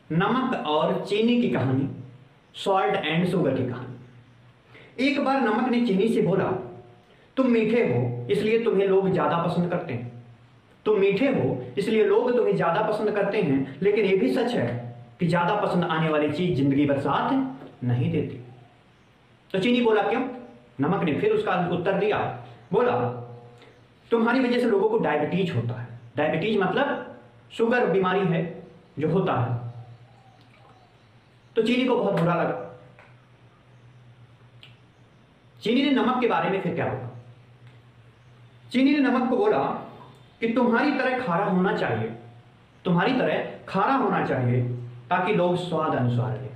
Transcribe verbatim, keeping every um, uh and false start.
नमक और चीनी की कहानी, सॉल्ट एंड शुगर की कहानी। एक बार नमक ने चीनी से बोला, तुम मीठे हो इसलिए तुम्हें लोग ज्यादा पसंद करते हैं। तुम मीठे हो इसलिए लोग तुम्हें ज्यादा पसंद करते हैं, लेकिन यह भी सच है कि ज्यादा पसंद आने वाली चीज जिंदगी भर साथ नहीं देती। तो चीनी बोला क्यों? नमक ने फिर उसका उत्तर दिया, बोला तुम्हारी वजह से लोगों को डायबिटीज होता है। डायबिटीज मतलब शुगर बीमारी है जो होता है। तो चीनी को बहुत बुरा लगा। चीनी ने नमक के बारे में फिर क्या बोला? चीनी ने नमक को बोला कि तुम्हारी तरह खारा होना चाहिए, तुम्हारी तरह खारा होना चाहिए ताकि लोग स्वाद अनुसार लें।